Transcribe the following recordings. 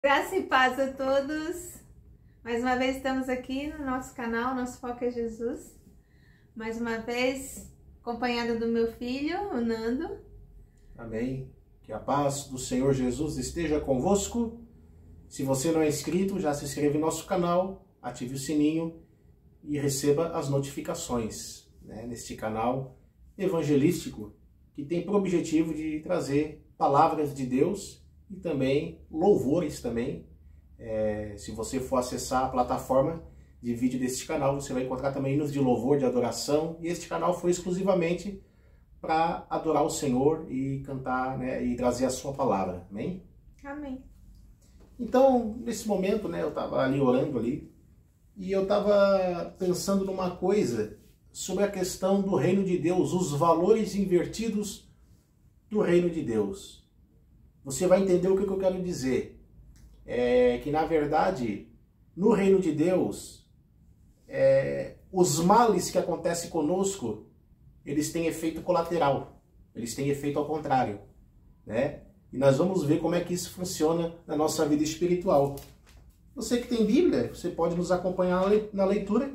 Graça e paz a todos. Mais uma vez estamos aqui no nosso canal, nosso foco é Jesus. Mais uma vez acompanhada do meu filho, o Nando. Amém. Que a paz do Senhor Jesus esteja convosco. Se você não é inscrito, já se inscreva em nosso canal, ative o sininho e receba as notificações, neste canal evangelístico que tem por objetivo de trazer palavras de Deus e também louvores também. Se você for acessar a plataforma de vídeo deste canal, você vai encontrar também hinos de louvor, de adoração. E este canal foi exclusivamente para adorar o Senhor e cantar, e trazer a sua palavra. Amém? Amém. Então, nesse momento, eu estava ali orando ali e eu estava pensando numa coisa sobre a questão do reino de Deus, os valores invertidos do reino de Deus. Você vai entender o que eu quero dizer. Que, na verdade, no reino de Deus, os males que acontecem conosco, eles têm efeito colateral. Eles têm efeito ao contrário. E nós vamos ver como é que isso funciona na nossa vida espiritual. Você que tem Bíblia, você pode nos acompanhar na leitura.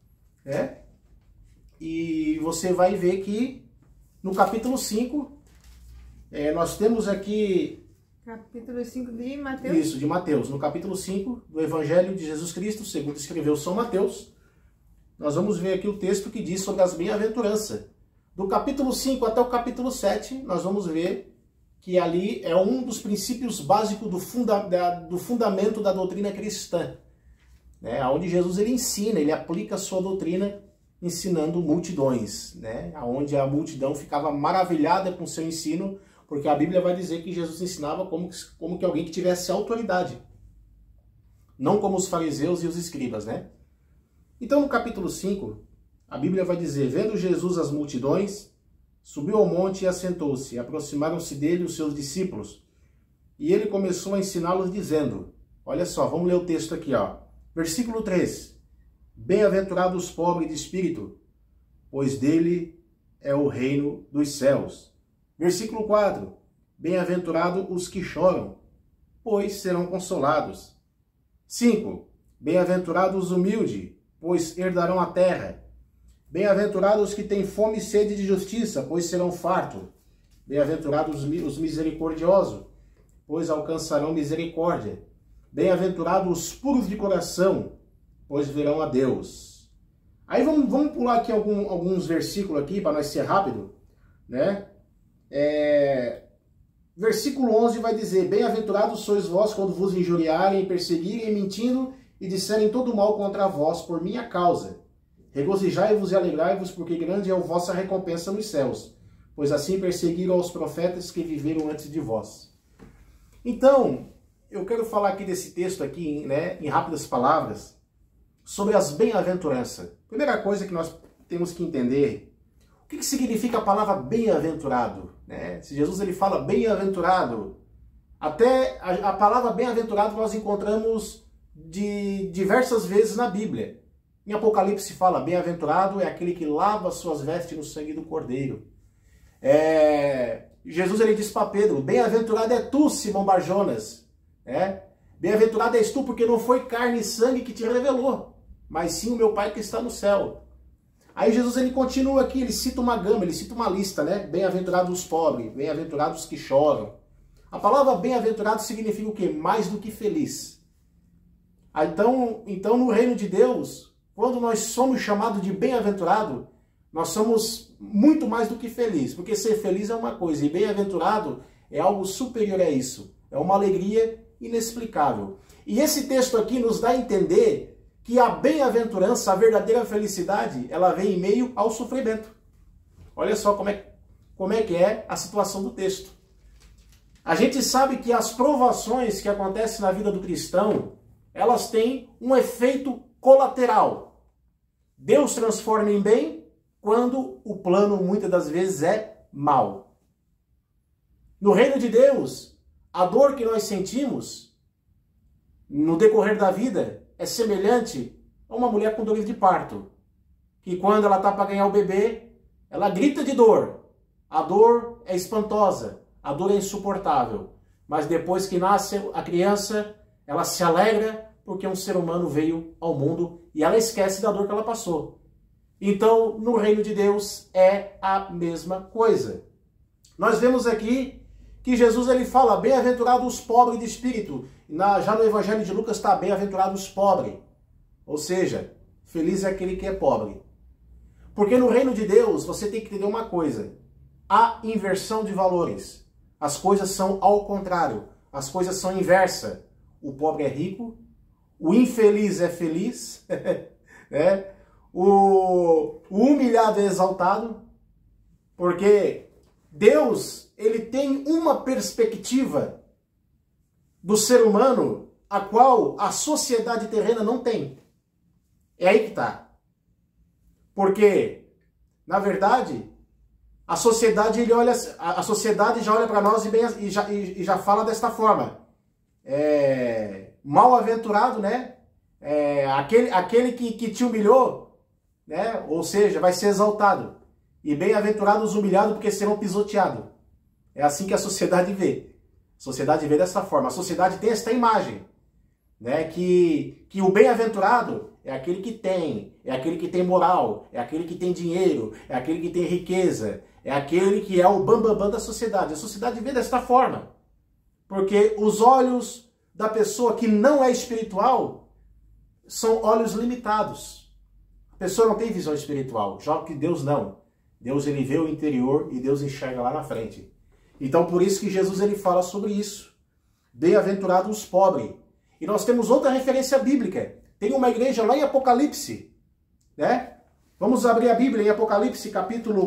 E você vai ver que no capítulo 5, nós temos aqui... Capítulo 5 de Mateus? Isso, de Mateus. No capítulo 5 do Evangelho de Jesus Cristo, segundo escreveu São Mateus, nós vamos ver aqui o texto que diz sobre as bem-aventuranças. Do capítulo 5 até o capítulo 7, nós vamos ver que ali é um dos princípios básicos do fundamento da doutrina cristã. Onde Jesus ele ensina, ele aplica a sua doutrina ensinando multidões. Onde a multidão ficava maravilhada com o seu ensino, porque a Bíblia vai dizer que Jesus ensinava como que alguém que tivesse autoridade. Não como os fariseus e os escribas, Então, no capítulo 5, a Bíblia vai dizer: vendo Jesus as multidões, subiu ao monte e assentou-se. Aproximaram-se dele os seus discípulos. E ele começou a ensiná-los dizendo, olha só, vamos ler o texto aqui, Versículo 3. Bem-aventurados os pobres de espírito, pois dele é o reino dos céus. Versículo 4. Bem-aventurados os que choram, pois serão consolados. 5. Bem-aventurados os humildes, pois herdarão a terra. Bem-aventurados os que têm fome e sede de justiça, pois serão fartos. Bem-aventurados os misericordiosos, pois alcançarão misericórdia. Bem-aventurados os puros de coração, pois verão a Deus. Aí vamos pular aqui alguns versículos aqui, para nós ser rápido, Versículo 11 vai dizer: bem-aventurados sois vós quando vos injuriarem, perseguirem, mentindo, e disserem todo mal contra vós por minha causa. Regozijai-vos e alegrai-vos, porque grande é a vossa recompensa nos céus, pois assim perseguiram os profetas que viveram antes de vós. Então, eu quero falar aqui desse texto aqui, em rápidas palavras, sobre as bem-aventuranças. Primeira coisa que nós temos que entender, o que significa a palavra bem-aventurado? Se Jesus ele fala bem-aventurado, até a palavra bem-aventurado nós encontramos diversas vezes na Bíblia. Em Apocalipse fala, bem-aventurado é aquele que lava suas vestes no sangue do Cordeiro. Jesus ele diz para Pedro, bem-aventurado é tu, Simão Barjonas. Bem-aventurado és tu, porque não foi carne e sangue que te revelou, mas sim o meu Pai que está no céu. Aí Jesus ele continua aqui, ele cita uma gama, ele cita uma lista, Bem-aventurados os pobres, bem-aventurados os que choram. A palavra bem-aventurado significa o quê? Mais do que feliz. Então no reino de Deus, quando nós somos chamados de bem-aventurado, nós somos muito mais do que feliz, porque ser feliz é uma coisa, e bem-aventurado é algo superior a isso. É uma alegria inexplicável. E esse texto aqui nos dá a entender que a bem-aventurança, a verdadeira felicidade, ela vem em meio ao sofrimento. Olha só como é que é a situação do texto. A gente sabe que as provações que acontecem na vida do cristão, elas têm um efeito colateral. Deus transforma em bem quando o plano muitas das vezes é mal. No reino de Deus, a dor que nós sentimos no decorrer da vida é semelhante a uma mulher com dores de parto, que quando ela está para ganhar o bebê, ela grita de dor. A dor é espantosa, a dor é insuportável. Mas depois que nasce a criança, ela se alegra porque um ser humano veio ao mundo e ela esquece da dor que ela passou. Então, no reino de Deus é a mesma coisa. Nós vemos aqui que Jesus ele fala, bem-aventurados os pobres de espírito. Já no Evangelho de Lucas está bem-aventurados os pobres. Ou seja, feliz é aquele que é pobre. Porque no reino de Deus você tem que entender uma coisa. Há inversão de valores. As coisas são ao contrário. As coisas são inversas. O pobre é rico, o infeliz é feliz, né? O humilhado é exaltado, porque Deus ele tem uma perspectiva do ser humano a qual a sociedade terrena não tem. É aí que está. Porque, na verdade, a sociedade já olha para nós e já fala desta forma. Mal-aventurado, né? Aquele que te humilhou, né? Ou seja, vai ser exaltado. E bem-aventurados os humilhados, porque serão pisoteados. É assim que a sociedade vê. A sociedade vê dessa forma. A sociedade tem esta imagem, né? Que o bem-aventurado é aquele que tem moral, é aquele que tem dinheiro, é aquele que tem riqueza, é aquele que é o bambambam da sociedade. A sociedade vê desta forma. Porque os olhos da pessoa que não é espiritual são olhos limitados. A pessoa não tem visão espiritual, já que Deus não. Deus ele vê o interior e Deus enxerga lá na frente. Então por isso que Jesus ele fala sobre isso. Bem-aventurados os pobres. E nós temos outra referência bíblica. Tem uma igreja lá em Apocalipse, né? Vamos abrir a Bíblia em Apocalipse capítulo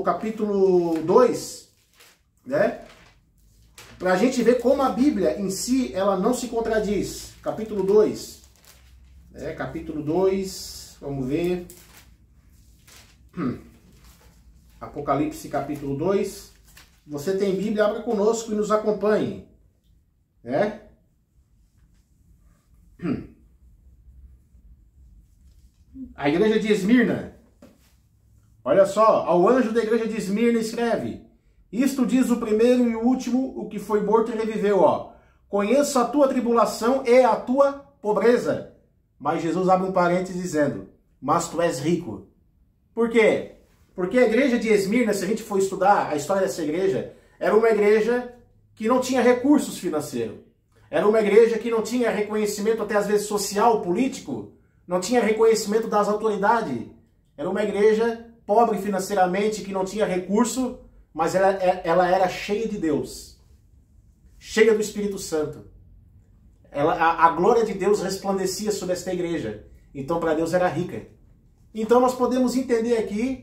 2, né? Para a gente ver como a Bíblia em si, ela não se contradiz. Capítulo 2. Capítulo 2, vamos ver. Apocalipse capítulo 2. Você tem Bíblia, abra conosco e nos acompanhe. Né? A igreja de Esmirna. Olha só, ao anjo da igreja de Esmirna escreve: isto diz o primeiro e o último, o que foi morto e reviveu, ó. Conheço a tua tribulação e a tua pobreza. Mas Jesus abre um parênteses dizendo: mas tu és rico. Por quê? Porque a igreja de Esmirna, se a gente for estudar a história dessa igreja, era uma igreja que não tinha recursos financeiros. Era uma igreja que não tinha reconhecimento, até às vezes social, político. Não tinha reconhecimento das autoridades. Era uma igreja pobre financeiramente, que não tinha recurso, mas ela era cheia de Deus. Cheia do Espírito Santo. A glória de Deus resplandecia sobre esta igreja. Então para Deus era rica. Então nós podemos entender aqui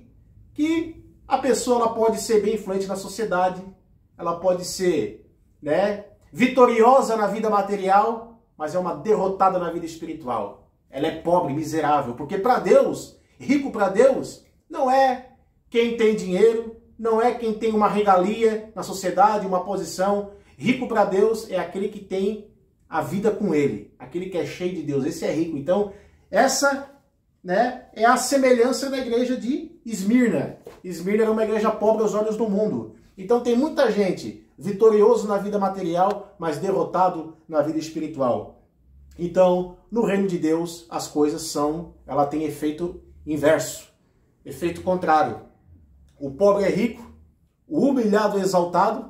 que a pessoa ela pode ser bem influente na sociedade, ela pode ser, né, vitoriosa na vida material, mas é uma derrotada na vida espiritual. Ela é pobre, miserável, porque para Deus, rico para Deus, não é quem tem dinheiro, não é quem tem uma regalia na sociedade, uma posição. Rico para Deus é aquele que tem a vida com Ele, aquele que é cheio de Deus, esse é rico. Então, essa, né, é a semelhança da igreja de Esmirna. Esmirna era uma igreja pobre aos olhos do mundo. Então tem muita gente vitorioso na vida material, mas derrotado na vida espiritual. Então, no reino de Deus, as coisas ela tem efeito inverso, efeito contrário. O pobre é rico, o humilhado é exaltado,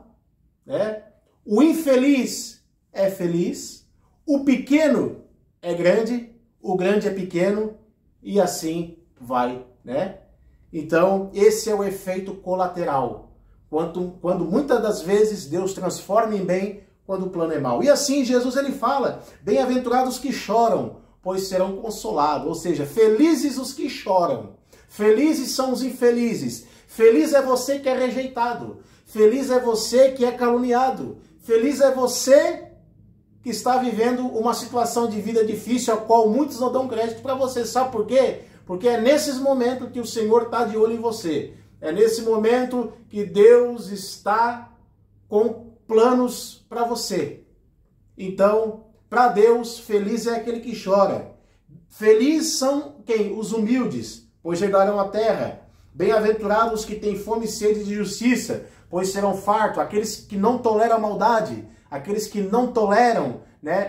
né? O infeliz é feliz, o pequeno é grande, o grande é pequeno, e assim vai, né? Então, esse é o efeito colateral. Quando muitas das vezes Deus transforma em bem, quando o plano é mau. E assim Jesus ele fala: bem-aventurados que choram, pois serão consolados. Ou seja, felizes os que choram. Felizes são os infelizes. Feliz é você que é rejeitado. Feliz é você que é caluniado. Feliz é você que está vivendo uma situação de vida difícil, a qual muitos não dão crédito para você. Sabe por quê? Porque é nesses momentos que o Senhor está de olho em você. É nesse momento que Deus está com planos para você. Então, para Deus, feliz é aquele que chora. Felizes são quem? Os humildes, pois herdarão a terra. Bem-aventurados os que têm fome e sede de justiça, pois serão fartos. Aqueles que não toleram a maldade, aqueles que não toleram, né?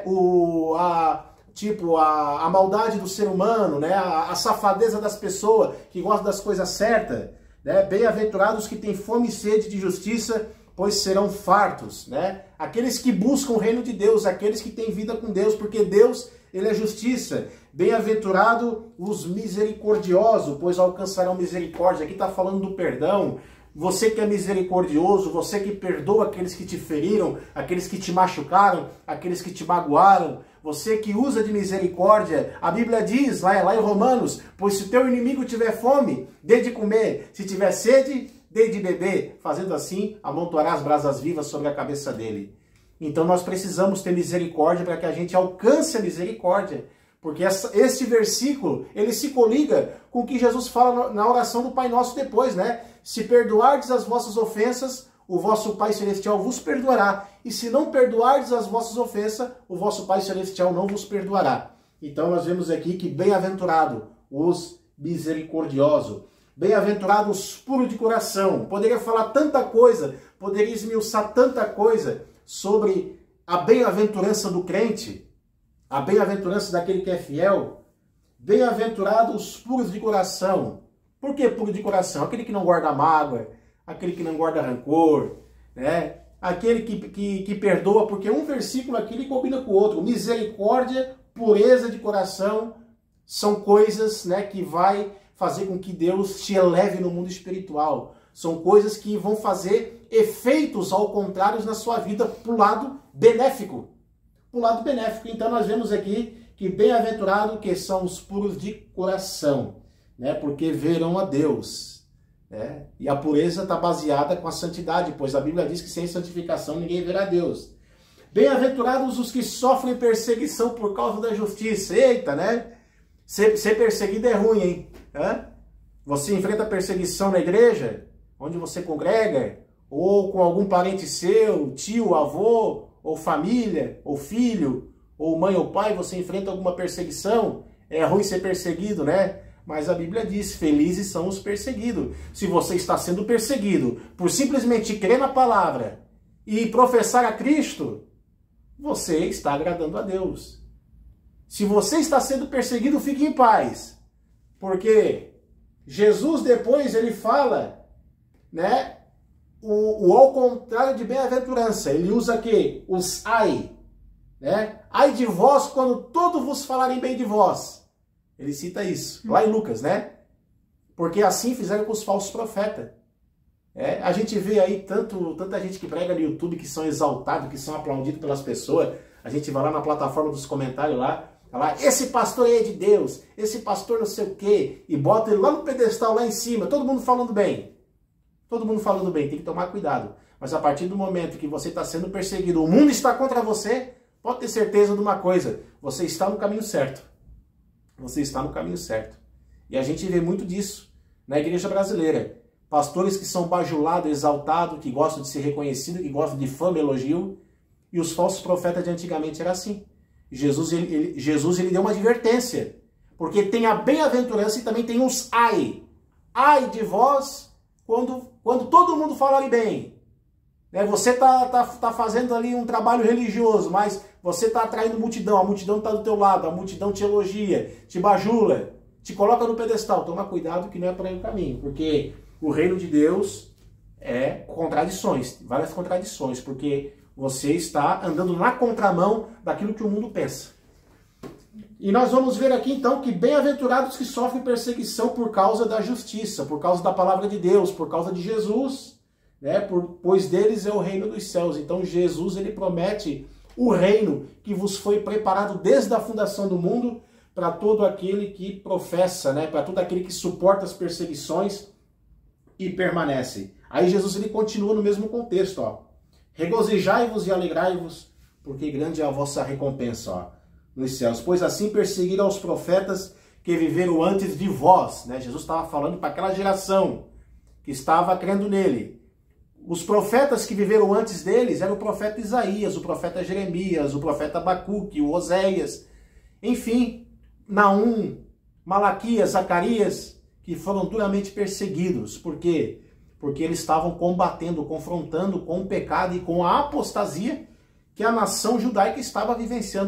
A maldade do ser humano, né? A safadeza das pessoas que gostam das coisas certas, né? Bem-aventurados que têm fome e sede de justiça, pois serão fartos, né? Aqueles que buscam o reino de Deus, aqueles que têm vida com Deus, porque Deus, ele é justiça. Bem-aventurado os misericordiosos, pois alcançarão misericórdia. Aqui está falando do perdão. Você que é misericordioso, você que perdoa aqueles que te feriram, aqueles que te machucaram, aqueles que te magoaram, você que usa de misericórdia. A Bíblia diz, lá em Romanos, pois se teu inimigo tiver fome, dê de comer, se tiver sede, dê de beber. Fazendo assim, amontoará as brasas vivas sobre a cabeça dele. Então nós precisamos ter misericórdia para que a gente alcance a misericórdia. Porque este versículo, ele se coliga com o que Jesus fala na oração do Pai Nosso depois, né? Se perdoardes as vossas ofensas, o vosso Pai Celestial vos perdoará. E se não perdoardes as vossas ofensas, o vosso Pai Celestial não vos perdoará. Então nós vemos aqui que bem-aventurado os misericordiosos. Bem-aventurados os puros de coração. Poderia falar tanta coisa, poderia esmiuçar tanta coisa sobre a bem-aventurança do crente, a bem-aventurança daquele que é fiel. Bem-aventurados os puros de coração. Por que puro de coração? Aquele que não guarda mágoa, aquele que não guarda rancor, né? Aquele que perdoa, porque um versículo aqui ele combina com o outro. Misericórdia, pureza de coração, são coisas, né, que vai fazer com que Deus te eleve no mundo espiritual. São coisas que vão fazer efeitos ao contrário na sua vida para o lado benéfico. Para o lado benéfico. Então nós vemos aqui que bem-aventurado que são os puros de coração, né? Porque verão a Deus. Né? E a pureza está baseada com a santidade, pois a Bíblia diz que sem santificação ninguém verá a Deus. Bem-aventurados os que sofrem perseguição por causa da justiça. Eita, né? Ser perseguido é ruim, hein? Hã? Você enfrenta perseguição na igreja, onde você congrega, ou com algum parente seu, tio, avô, ou família, ou filho, ou mãe ou pai, você enfrenta alguma perseguição. É ruim ser perseguido, né? Mas a Bíblia diz, felizes são os perseguidos. Se você está sendo perseguido por simplesmente crer na palavra e professar a Cristo, você está agradando a Deus. Se você está sendo perseguido, fique em paz. Porque Jesus depois ele fala, né, o ao contrário de bem-aventurança. Ele usa aqui os ai, né? Ai de vós quando todos vos falarem bem de vós. Ele cita isso, lá em Lucas, né? Porque assim fizeram com os falsos profetas. A gente vê aí tanta gente que prega no YouTube, que são exaltados, que são aplaudidos pelas pessoas. A gente vai lá na plataforma dos comentários lá, esse pastor aí é de Deus, esse pastor não sei o quê, e bota ele lá no pedestal, lá em cima, todo mundo falando bem. Todo mundo falando bem, tem que tomar cuidado. Mas a partir do momento que você está sendo perseguido, o mundo está contra você, pode ter certeza de uma coisa, você está no caminho certo. Você está no caminho certo. E a gente vê muito disso na igreja brasileira. Pastores que são bajulados, exaltados, que gostam de ser reconhecidos, que gostam de fama e elogio. E os falsos profetas de antigamente era assim. Jesus ele deu uma advertência. Porque tem a bem-aventurança e também tem os ai. Ai de vós quando todo mundo falar bem. Você tá fazendo ali um trabalho religioso, mas você está atraindo multidão. A multidão está do teu lado, a multidão te elogia, te bajula, te coloca no pedestal. Toma cuidado que não é por aí o caminho. Porque o reino de Deus é contradições, várias contradições. Porque você está andando na contramão daquilo que o mundo pensa. E nós vamos ver aqui então que bem-aventurados que sofrem perseguição por causa da justiça, por causa da palavra de Deus, por causa de Jesus, né? Pois deles é o reino dos céus. Então Jesus ele promete o reino que vos foi preparado desde a fundação do mundo para todo aquele que professa, né? Para todo aquele que suporta as perseguições e permanece. Aí Jesus ele continua no mesmo contexto, ó. Regozijai-vos e alegrai-vos, porque grande é a vossa recompensa, ó, nos céus. Pois assim perseguiram os profetas que viveram antes de vós. Né? Jesus estava falando para aquela geração que estava crendo nele. Os profetas que viveram antes deles eram o profeta Isaías, o profeta Jeremias, o profeta Abacuque, o Oséias, enfim, Naum, Malaquias, Zacarias, que foram duramente perseguidos. Por quê? Porque eles estavam combatendo, confrontando com o pecado e com a apostasia que a nação judaica estava vivenciando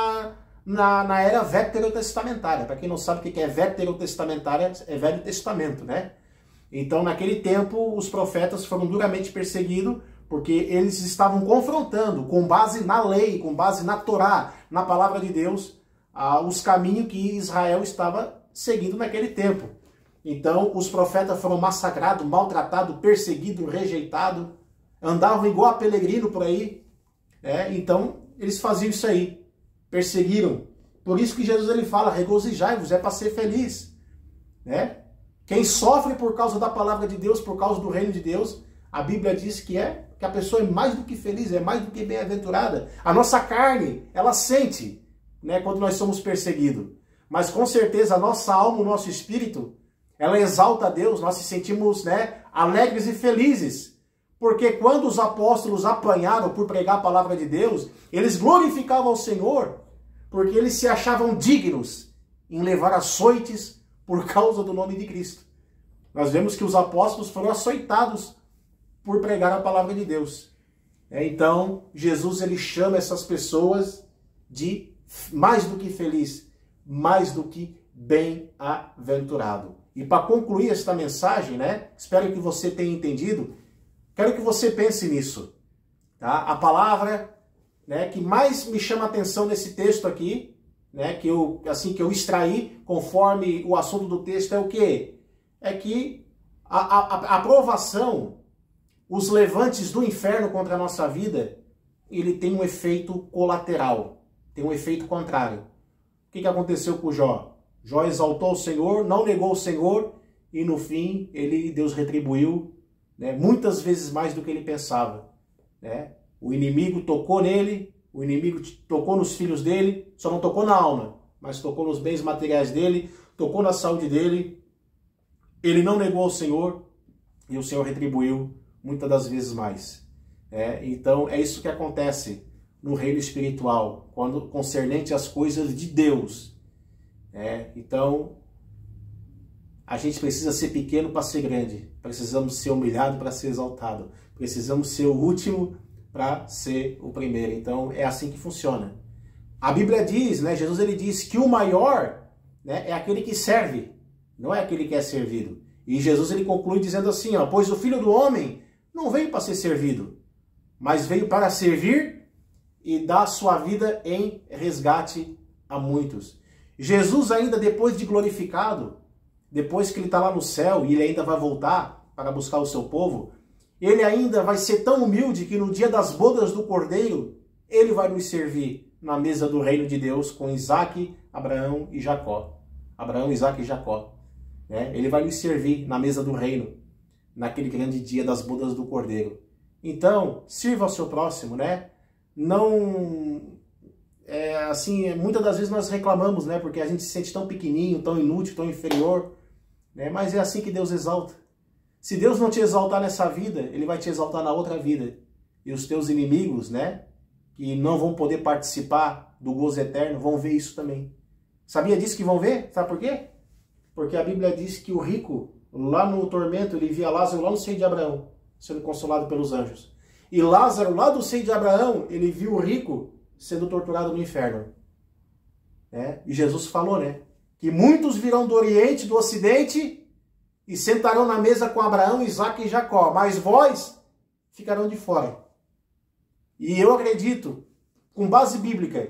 na era veterotestamentária. Para quem não sabe o que é veterotestamentária, é Velho Testamento, né? Então, naquele tempo, os profetas foram duramente perseguidos, porque eles estavam confrontando, com base na lei, com base na Torá, na palavra de Deus, os caminhos que Israel estava seguindo naquele tempo. Então, os profetas foram massacrados, maltratados, perseguidos, rejeitados, andavam igual a peregrino por aí. Então, eles faziam isso aí, perseguiram. Por isso que Jesus ele fala, regozijai-vos, é para ser feliz. Né? Quem sofre por causa da palavra de Deus, por causa do reino de Deus, a Bíblia diz que a pessoa é mais do que feliz, é mais do que bem-aventurada. A nossa carne, ela sente, né, quando nós somos perseguidos. Mas com certeza a nossa alma, o nosso espírito, ela exalta a Deus, nós se sentimos, né, alegres e felizes. Porque quando os apóstolos apanharam por pregar a palavra de Deus, eles glorificavam o Senhor, porque eles se achavam dignos em levar açoites por causa do nome de Cristo. Nós vemos que os apóstolos foram açoitados por pregar a palavra de Deus. Então, Jesus ele chama essas pessoas de mais do que feliz, mais do que bem-aventurado. E para concluir esta mensagem, né, espero que você tenha entendido, quero que você pense nisso. Tá? A palavra, né, que mais me chama a atenção nesse texto aqui, né, que eu extraí conforme o assunto do texto é o quê? É que a provação, os levantes do inferno contra a nossa vida, ele tem um efeito colateral, tem um efeito contrário. O que aconteceu com Jó? Jó exaltou o Senhor, não negou o Senhor, e no fim Deus retribuiu, né, muitas vezes mais do que ele pensava. Né? O inimigo tocou nele, o inimigo tocou nos filhos dele, só não tocou na alma, mas tocou nos bens materiais dele, tocou na saúde dele. Ele não negou ao Senhor e o Senhor retribuiu muitas das vezes mais. Então é isso que acontece no reino espiritual, quando concernente às coisas de Deus. Então a gente precisa ser pequeno para ser grande, precisamos ser humilhado para ser exaltado, precisamos ser o último para ser o primeiro. Então é assim que funciona. A Bíblia diz, né, Jesus ele diz que o maior, né, é aquele que serve, não é aquele que é servido. E Jesus ele conclui dizendo assim, ó, pois o Filho do Homem não veio para ser servido, mas veio para servir e dar sua vida em resgate a muitos. Jesus ainda depois de glorificado, depois que ele está lá no céu e ele ainda vai voltar para buscar o seu povo, ele ainda vai ser tão humilde que no dia das bodas do Cordeiro, ele vai nos servir na mesa do reino de Deus com Isaac, Abraão e Jacó. Abraão, Isaac e Jacó. Ele vai nos servir na mesa do reino, naquele grande dia das bodas do Cordeiro. Então, sirva ao seu próximo, né? Não... muitas das vezes nós reclamamos, né? Porque a gente se sente tão pequenininho, tão inútil, tão inferior, né? Mas é assim que Deus exalta. Se Deus não te exaltar nessa vida, Ele vai te exaltar na outra vida. E os teus inimigos, né? Que não vão poder participar do gozo eterno, vão ver isso também. Sabia disso que vão ver? Sabe por quê? Porque a Bíblia diz que o rico, lá no tormento, ele via Lázaro lá no seio de Abraão, sendo consolado pelos anjos. E Lázaro, lá do seio de Abraão, ele viu o rico sendo torturado no inferno. E Jesus falou, né? Que muitos virão do Oriente, do Ocidente, e sentarão na mesa com Abraão, Isaac e Jacó, mas vós ficarão de fora. E eu acredito, com base bíblica,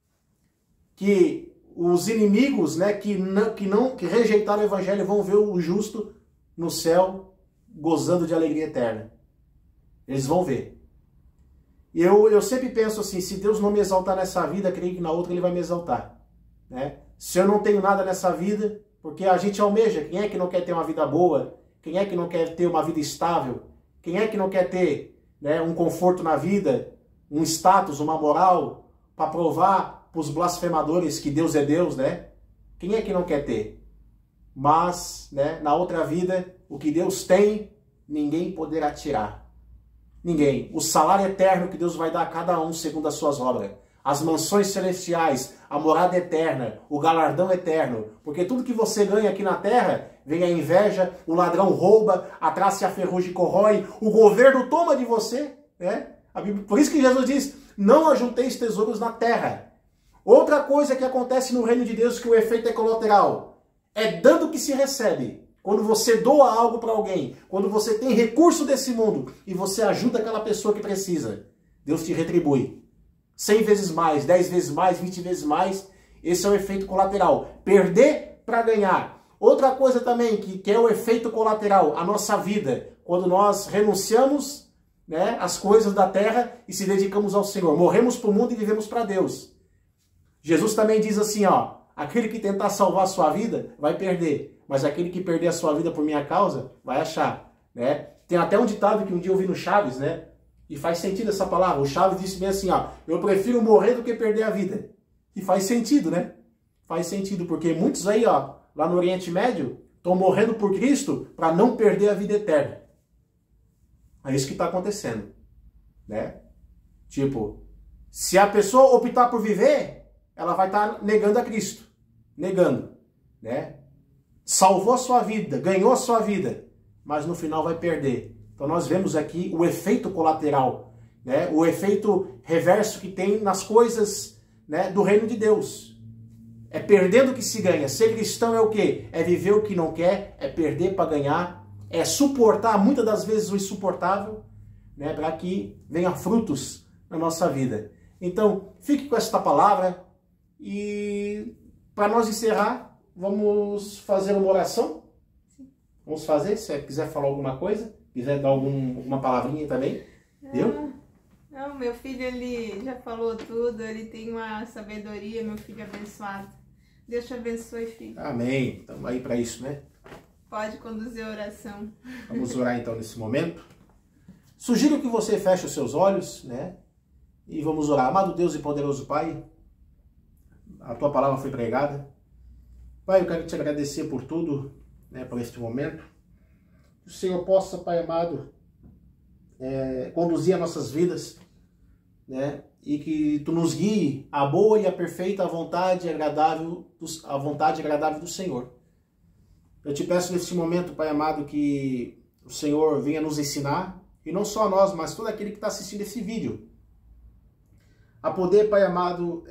que os inimigos, né, que rejeitaram o evangelho vão ver o justo no céu gozando de alegria eterna. Eles vão ver. E eu sempre penso assim, se Deus não me exaltar nessa vida, creio que na outra Ele vai me exaltar. Né? Se eu não tenho nada nessa vida, porque a gente almeja, quem é que não quer ter uma vida boa? Quem é que não quer ter uma vida estável? Quem é que não quer ter, né, um conforto na vida, um status, uma moral, para provar para os blasfemadores que Deus é Deus, né? Quem é que não quer ter? Mas, né, na outra vida, o que Deus tem, ninguém poderá tirar. Ninguém. O salário eterno que Deus vai dar a cada um segundo as suas obras. As mansões celestiais, a morada eterna, o galardão eterno. Porque tudo que você ganha aqui na terra, vem a inveja, o ladrão rouba, a traça e a ferrugem corrói, o governo toma de você, né? Por isso que Jesus diz, Não ajunteis tesouros na terra. Outra coisa que acontece no reino de Deus, que o efeito é colateral, é dando que se recebe. Quando você doa algo para alguém, quando você tem recurso desse mundo e você ajuda aquela pessoa que precisa, Deus te retribui. 100 vezes mais, 10 vezes mais, 20 vezes mais. Esse é o efeito colateral. Perder para ganhar. Outra coisa também que é o efeito colateral, a nossa vida. Quando nós renunciamos, né, às coisas da terra e se dedicamos ao Senhor. Morremos para o mundo e vivemos para Deus. Jesus também diz assim, ó, aquele que tentar salvar a sua vida vai perder, mas aquele que perder a sua vida por minha causa vai achar, né? Tem até um ditado que um dia eu vi no Chaves, né? E faz sentido essa palavra. O Chaves disse bem assim, ó, eu prefiro morrer do que perder a vida. E faz sentido, né? Faz sentido, porque muitos aí, ó, lá no Oriente Médio, estão morrendo por Cristo para não perder a vida eterna. É isso que está acontecendo, né? Tipo, se a pessoa optar por viver, ela vai estar negando a Cristo. Negando, né? Salvou a sua vida, ganhou a sua vida, mas no final vai perder. Então nós vemos aqui o efeito colateral, né? O efeito reverso que tem nas coisas, né, do reino de Deus. É perdendo que se ganha. Ser cristão é o quê? É viver o que não quer, é perder para ganhar, é suportar muitas das vezes o insuportável, né, para que venha frutos na nossa vida. Então, fique com esta palavra e para nós encerrar, vamos fazer uma oração. Vamos fazer, se você quiser falar alguma coisa, quiser dar alguma palavrinha também. Deu? Não, meu filho, ele já falou tudo, ele tem uma sabedoria, meu filho abençoado. Deus te abençoe, filho. Amém. Estamos aí para isso, né? Pode conduzir a oração. Vamos orar então nesse momento. Sugiro que você feche os seus olhos, né? E vamos orar. Amado Deus e poderoso Pai, a Tua palavra foi pregada. Pai, eu quero te agradecer por tudo, né? Por este momento. Que o Senhor possa, Pai amado, conduzir as nossas vidas, né? E que Tu nos guie a boa e a perfeita vontade agradável do Senhor. Eu te peço neste momento, Pai amado, que o Senhor venha nos ensinar, e não só nós, mas todo aquele que está assistindo esse vídeo, a poder, Pai amado,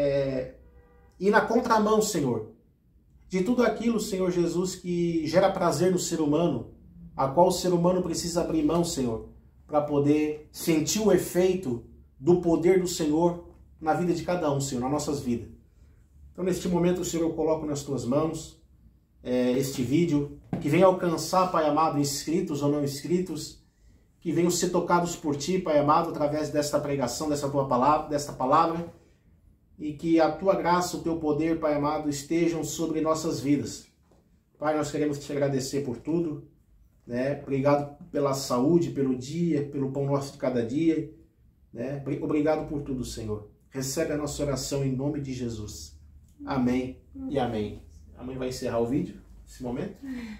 ir na contramão, Senhor, de tudo aquilo, Senhor Jesus, que gera prazer no ser humano, a qual o ser humano precisa abrir mão, Senhor, para poder sentir o efeito do poder do Senhor na vida de cada um, Senhor, nas nossas vidas. Então, neste momento, Senhor, eu coloco nas Tuas mãos este vídeo, que venha alcançar, Pai amado, inscritos ou não inscritos, que venham ser tocados por Ti, Pai amado, através desta pregação, desta palavra, e que a Tua graça, o Teu poder, Pai amado, estejam sobre nossas vidas. Pai, nós queremos Te agradecer por tudo, né? Obrigado pela saúde, pelo dia, pelo pão nosso de cada dia, né? Obrigado por tudo, Senhor. Recebe a nossa oração em nome de Jesus. Amém e amém. A mãe vai encerrar o vídeo nesse momento.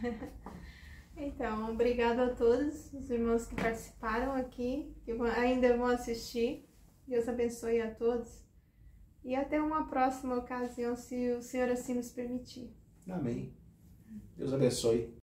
Então, obrigado a todos os irmãos que participaram aqui, que ainda vão assistir. Deus abençoe a todos. E até uma próxima ocasião, se o Senhor assim nos permitir. Amém. Deus abençoe.